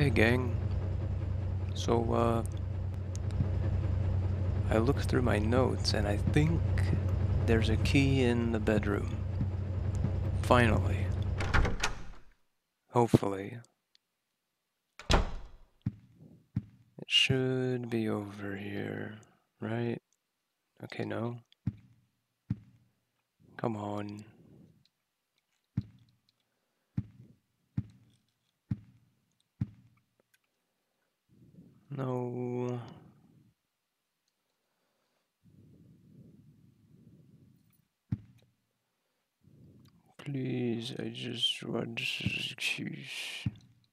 Hey gang, so I looked through my notes and I think there's a key in the bedroom. Finally. Hopefully. It should be over here, right? Okay, no. Come on. No. Please, I just want excuse.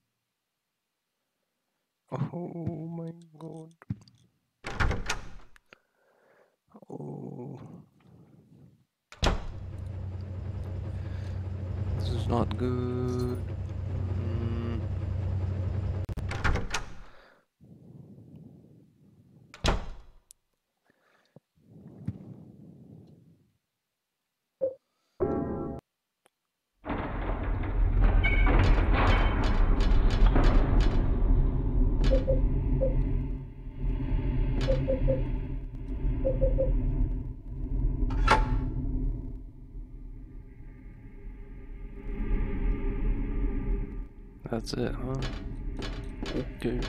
Oh my god. Oh. This is not good. That's it, huh? Okay.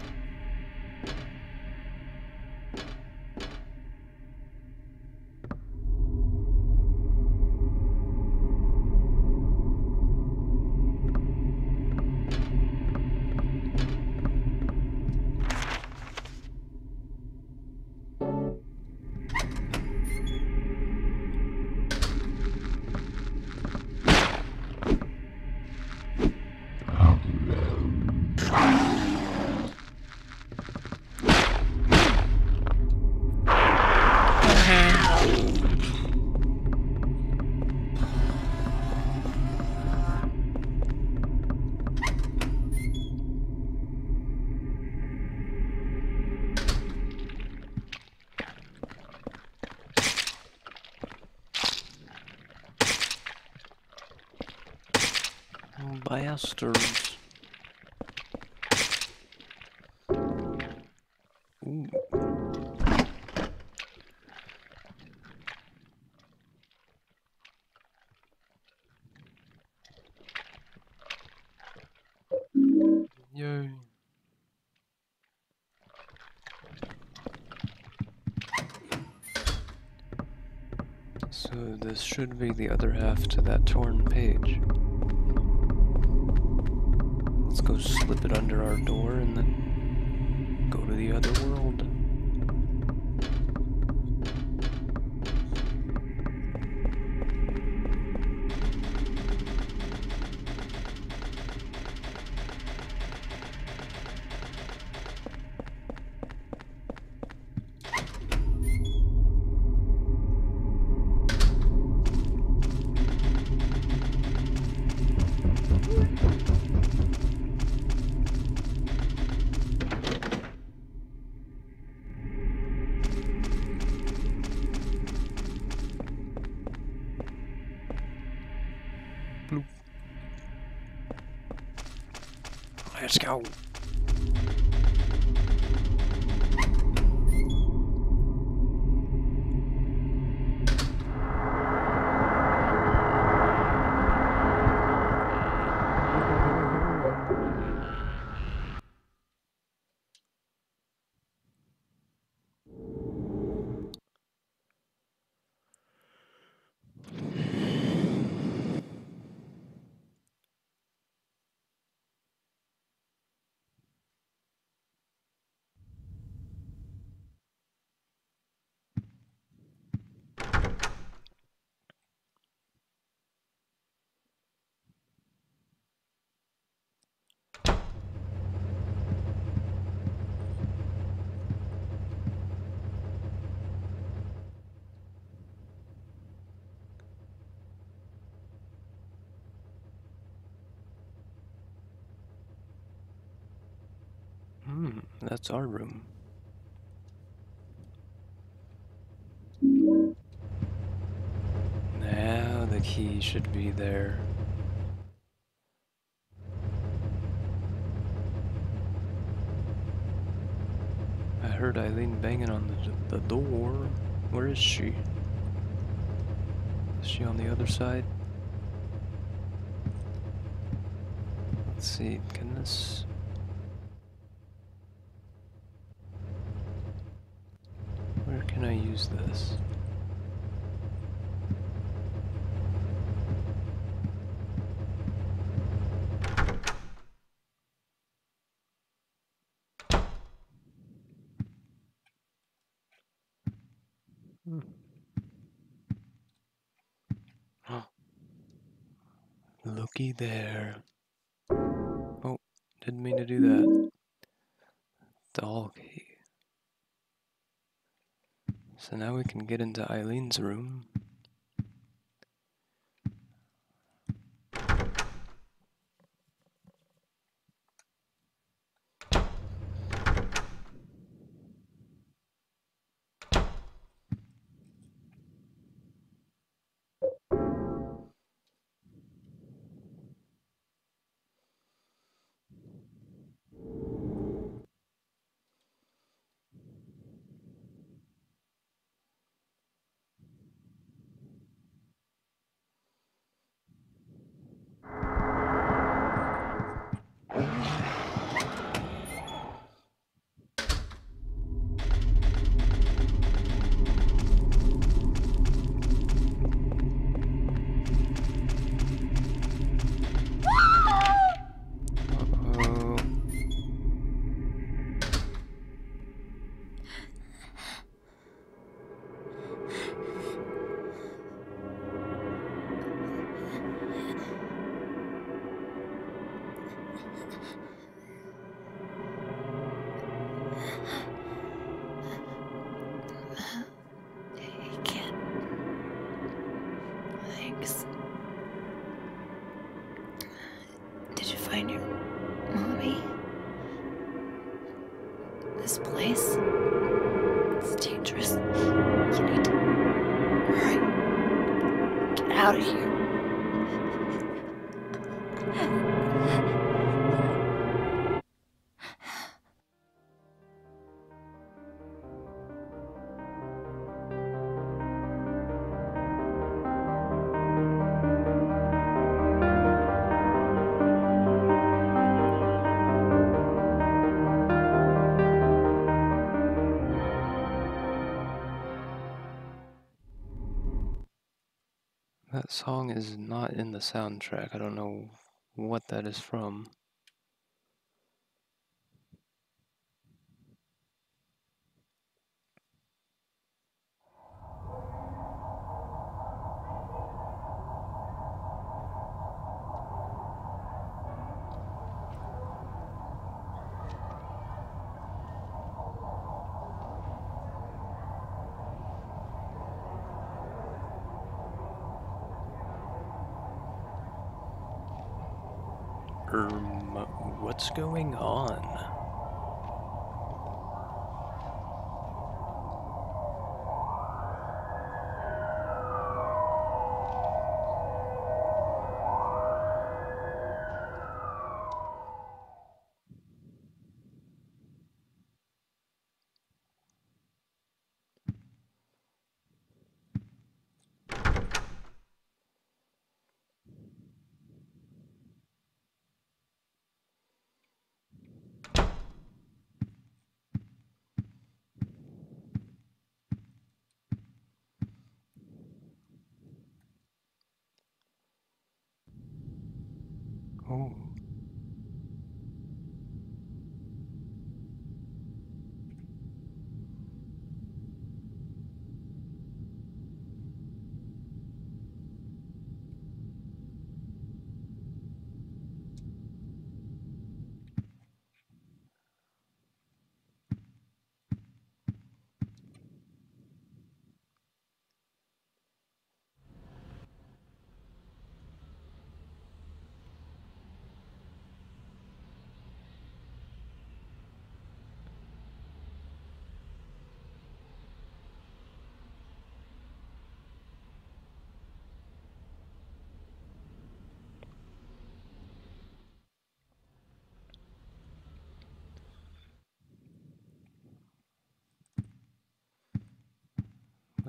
Bastards. Ooh. Yay. So this should be the other half to that torn page. Let's go slip it under our door and then go to the other world. Bloop. Let's go. That's our room. Now the key should be there. heard Eileen banging on the door. Where is she? Is she on the other side? Let's see, can this... Where can I use this? Looky there. Oh, didn't mean to do that. Doll key. So now we can get into Eileen's room. Uh-oh. I can't. Thanks. Did you find your mommy? This place? It's dangerous. You need to hurry. Get out of here. That song is not in the soundtrack. I don't know what that is from. What's going on? Oh.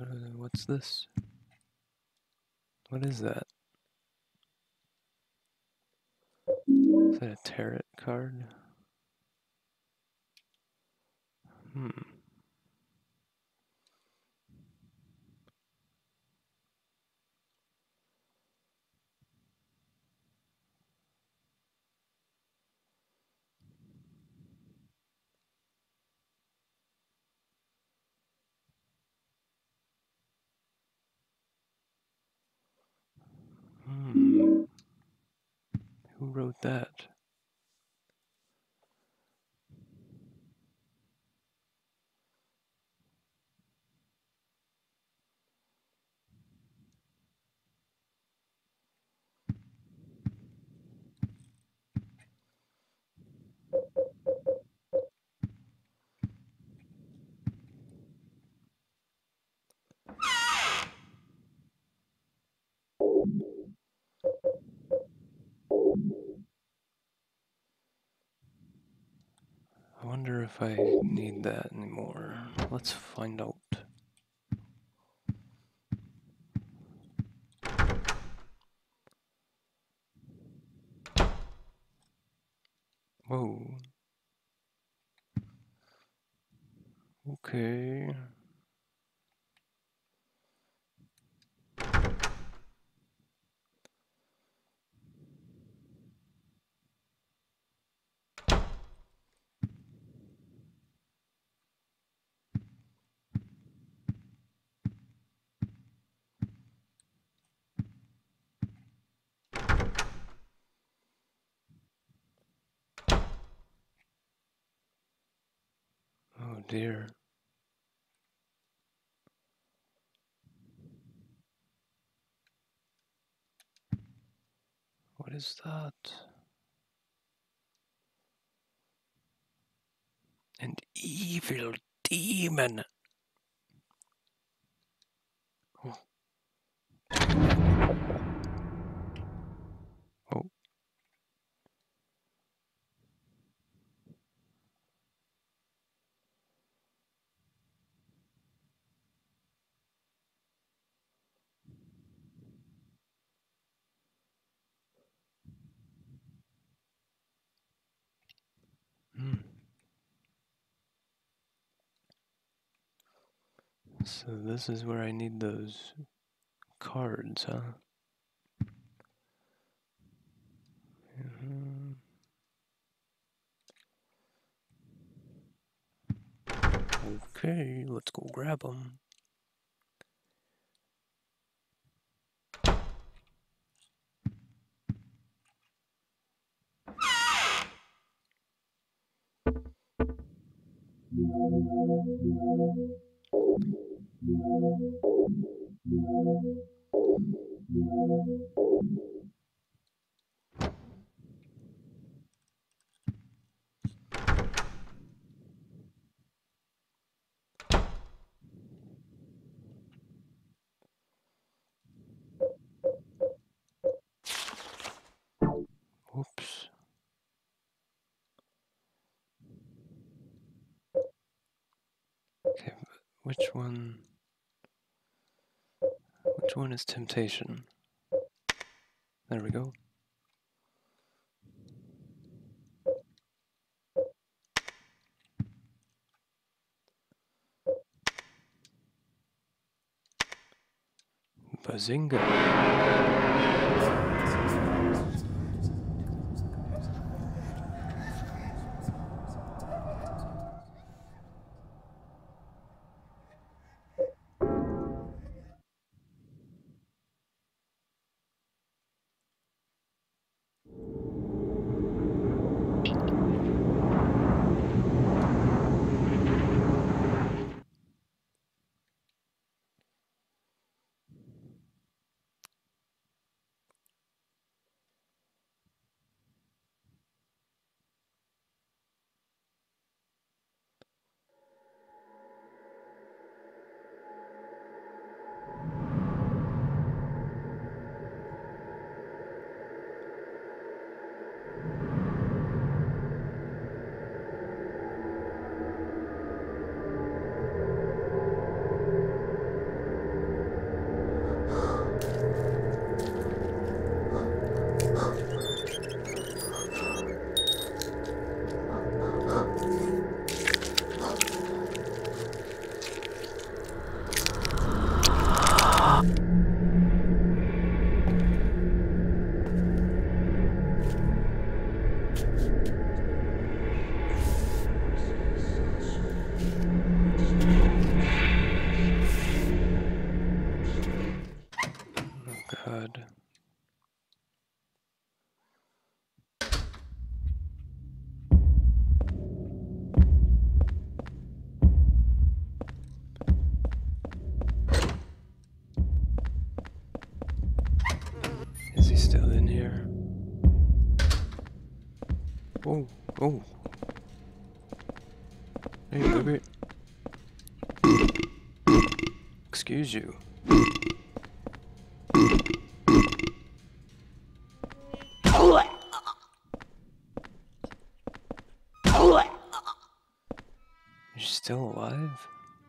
What's this? What is that? Is that a tarot card? Hmm. Hmm. Who wrote that? I wonder if I need that anymore. Let's find out. Whoa. Okay. Oh dear. What is that? An evil demon. Oh. Oh. Hmm. So this is where I need those cards, huh? Mhm. Okay, let's go grab them. Oops. Okay, which one? Which one is temptation? There we go. Bazinga. Oh, oh. Hey, baby. Excuse you. You're still alive?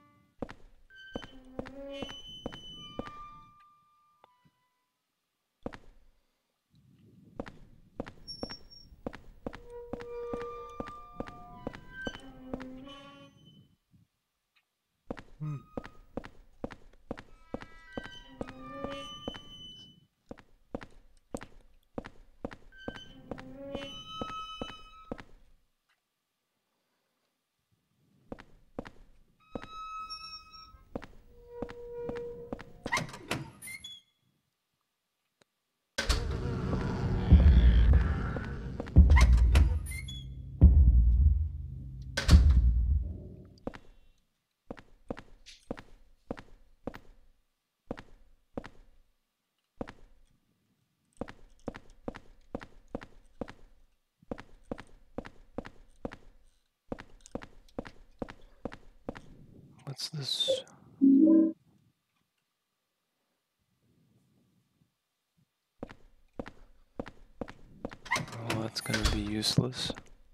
Hmm. What's this? Oh, that's gonna be useless.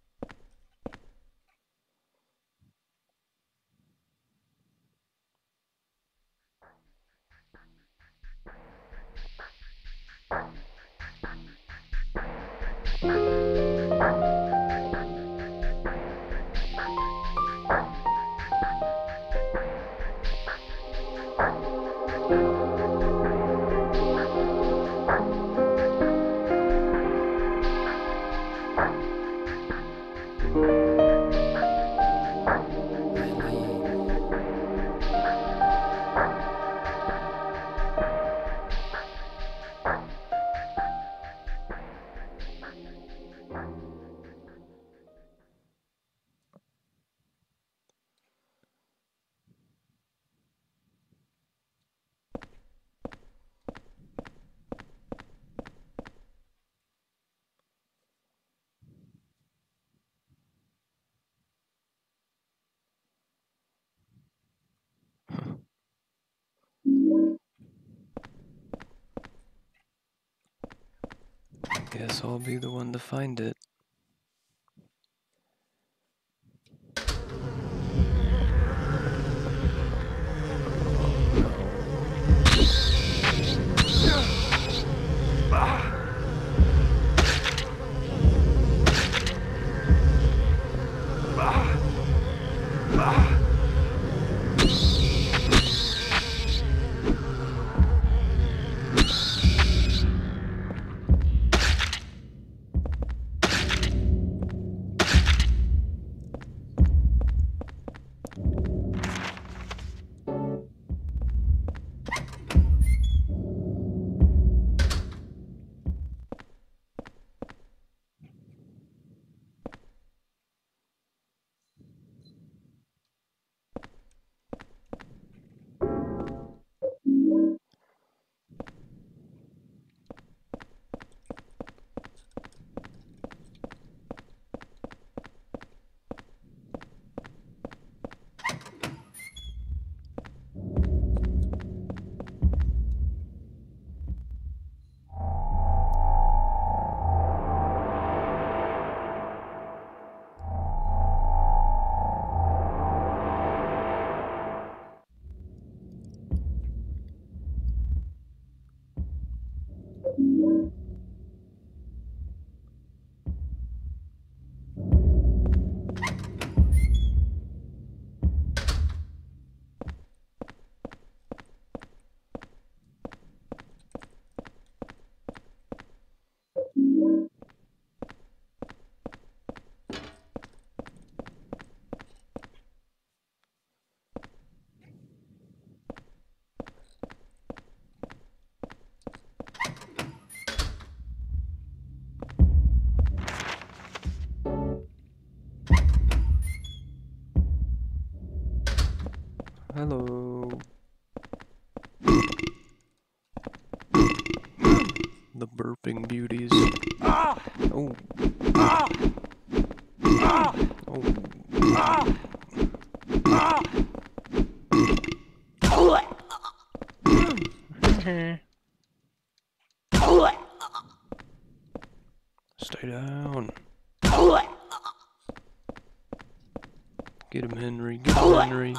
Eileen. Guess I'll be the one to find it. Hello. The burping beauties. Oh. Stay down. Get him, Henry. Get him, Henry.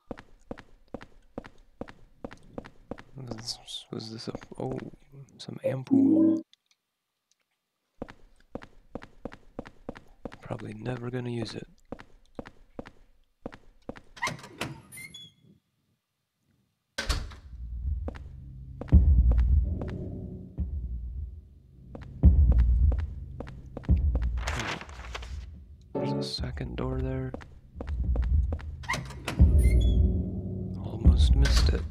Was this a... Oh, some ampoule. Probably never gonna use it. There's a second door there. Almost missed it.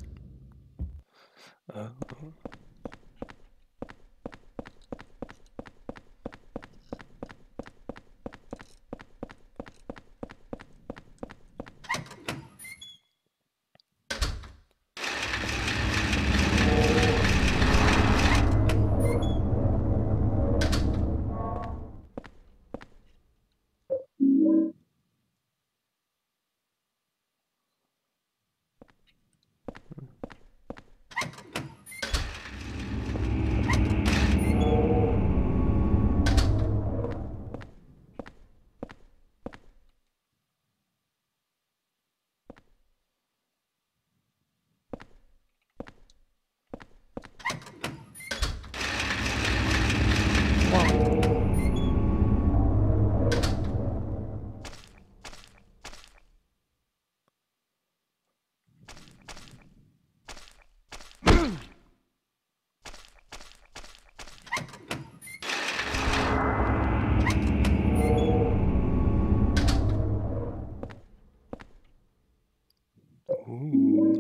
Ooh.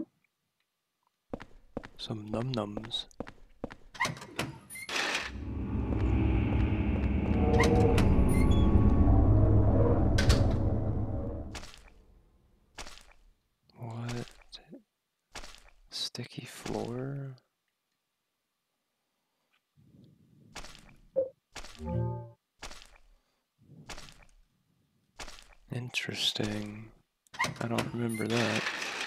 Some num-nums. What? Sticky floor? Interesting. I don't remember that.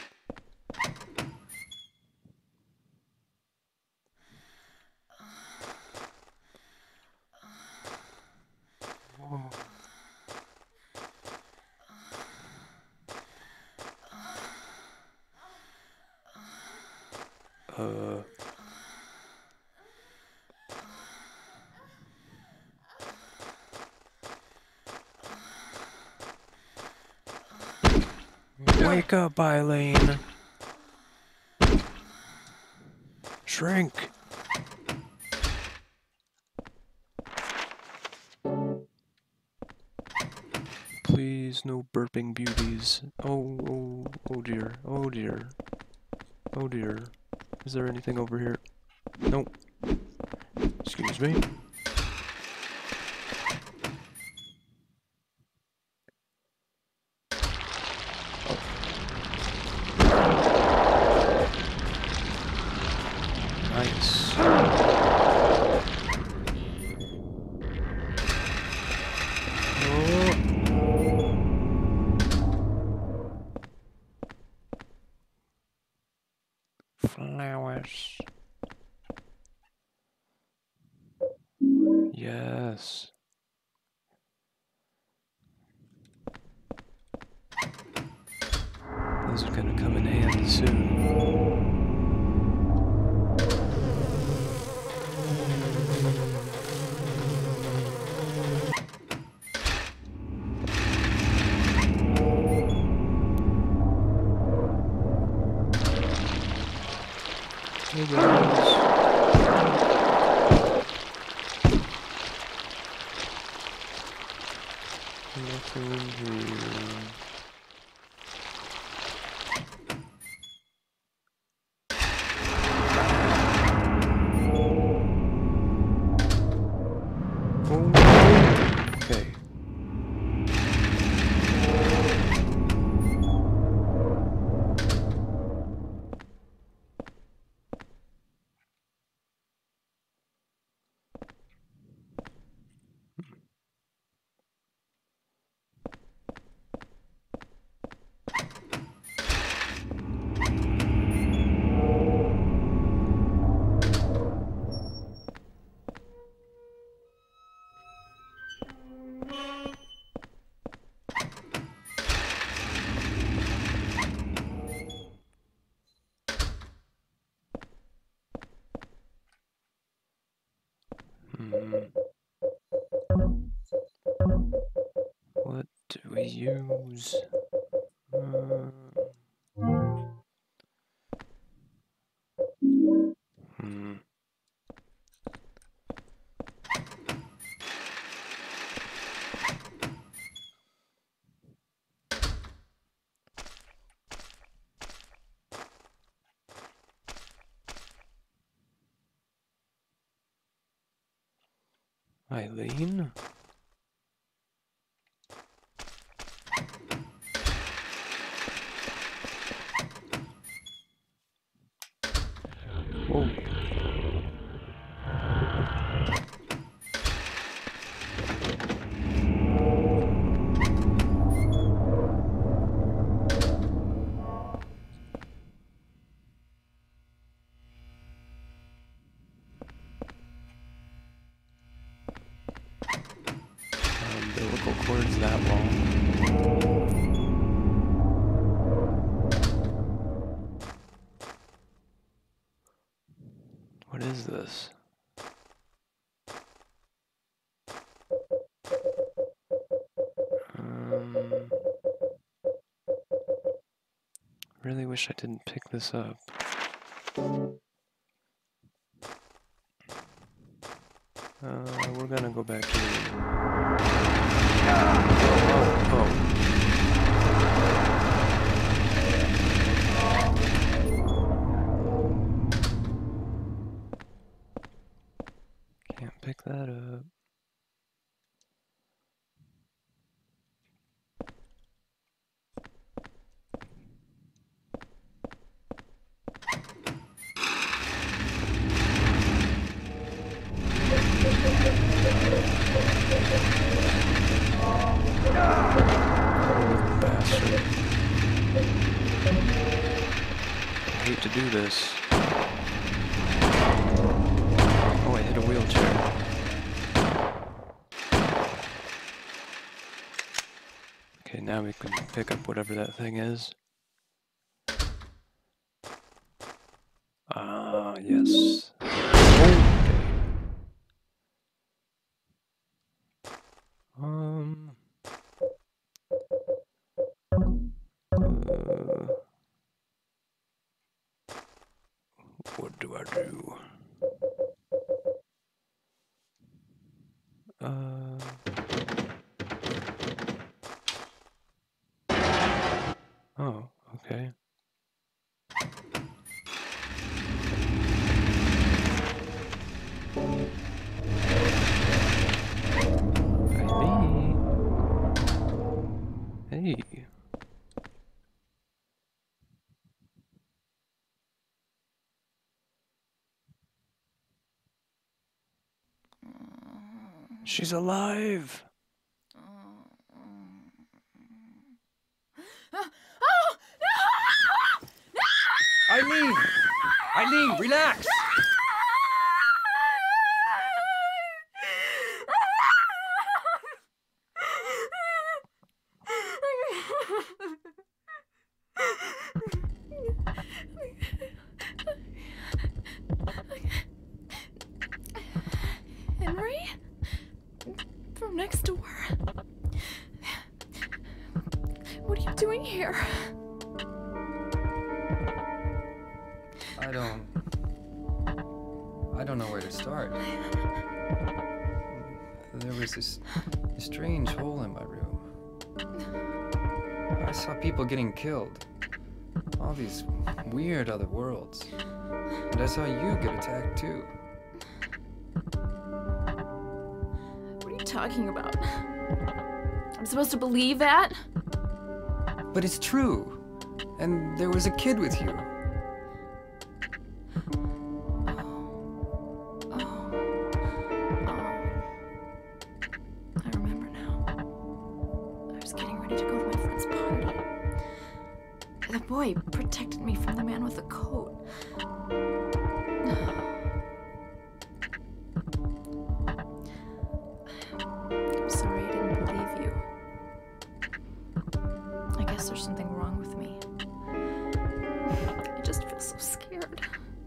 Wake up, Eileen. Shrink. Please, no burping beauties. Oh dear, oh dear. Oh dear. Is there anything over here? Nope. Excuse me. Nice. Flowers. Yes. Those are gonna come in handy soon. Hey guys. Nothing in here. Okay. do we use? Eileen? Oh. Umbilical cord's that long. What is this? Really wish I didn't pick this up. We're gonna go back here. Oh. Can't pick that up. Bastard. I hate to do this. Oh, I hit a wheelchair. Okay, now we can pick up whatever that thing is. Ah, yes. What do I do? Oh, okay. Eileen. Hey. She's alive. Eileen! Eileen, relax! Henry? From next door. What are you doing here? I don't know where to start. There was this strange hole in my room. I saw people getting killed. All these weird other worlds. And I saw you get attacked too. What are you talking about? I'm supposed to believe that? But it's true. And there was a kid with you. The boy protected me from the man with the coat. I'm sorry I didn't believe you. I guess there's something wrong with me. I just feel so scared.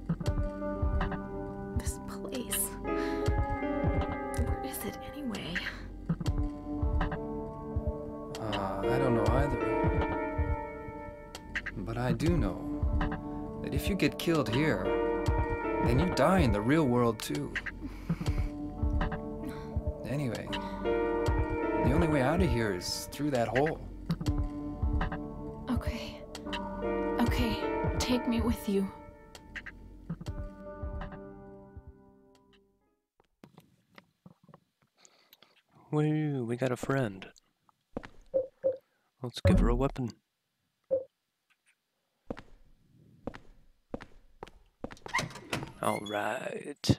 This place. Where is it anyway? I do know that if you get killed here, then you die in the real world too. Anyway, the only way out of here is through that hole. Okay. Okay, take me with you. We got a friend. Let's give her a weapon. Alright.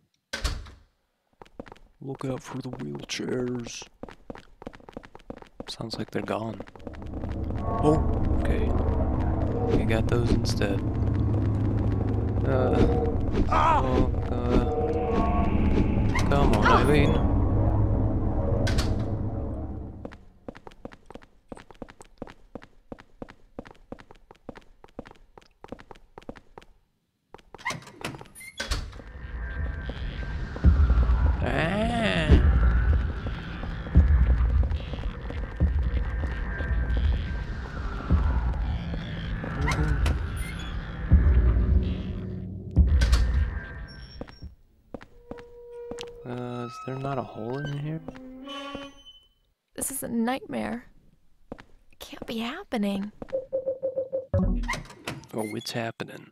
Look out for the wheelchairs. Sounds like they're gone. Oh, okay. We got those instead. Come on, Eileen. Is there not a hole in here? This is a nightmare. It can't be happening. Oh, it's happening.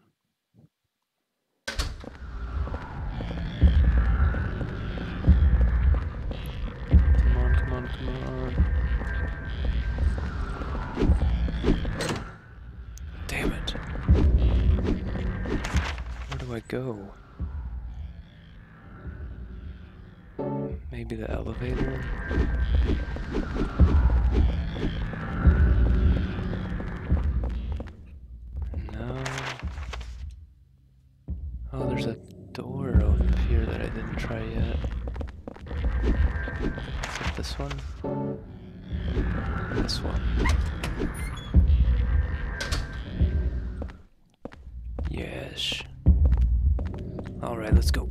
Come on, come on, come on. Damn it. Where do I go? Maybe the elevator? No. Oh, there's a door over here that I didn't try yet. Is it this one? This one. Yes. Alright, let's go.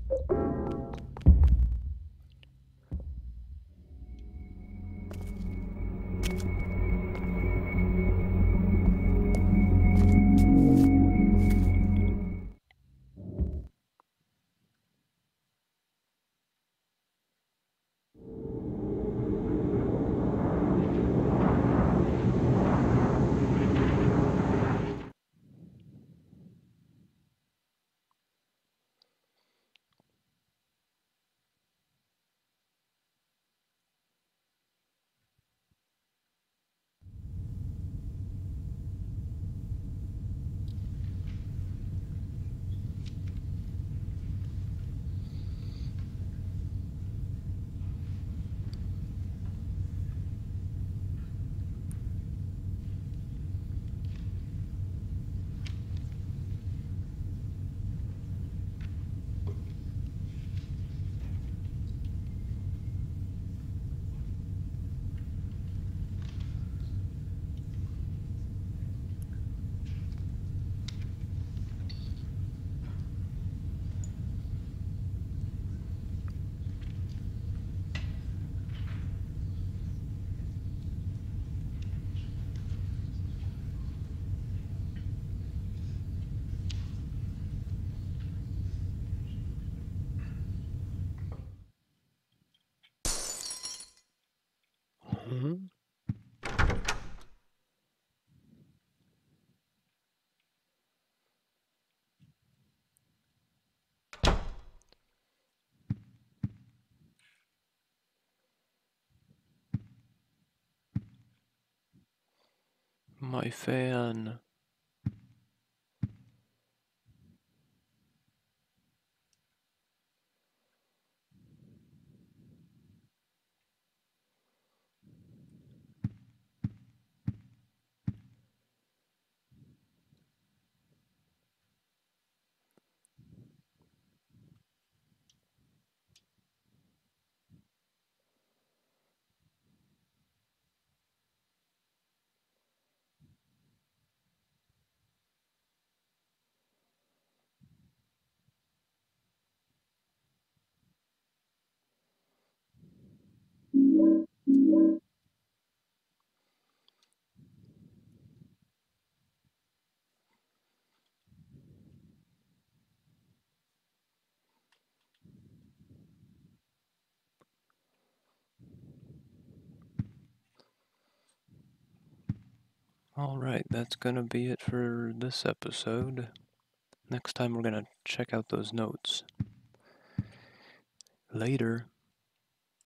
Mm-hmm. My fan. Alright, that's gonna be it for this episode. Next time we're gonna check out those notes. Later.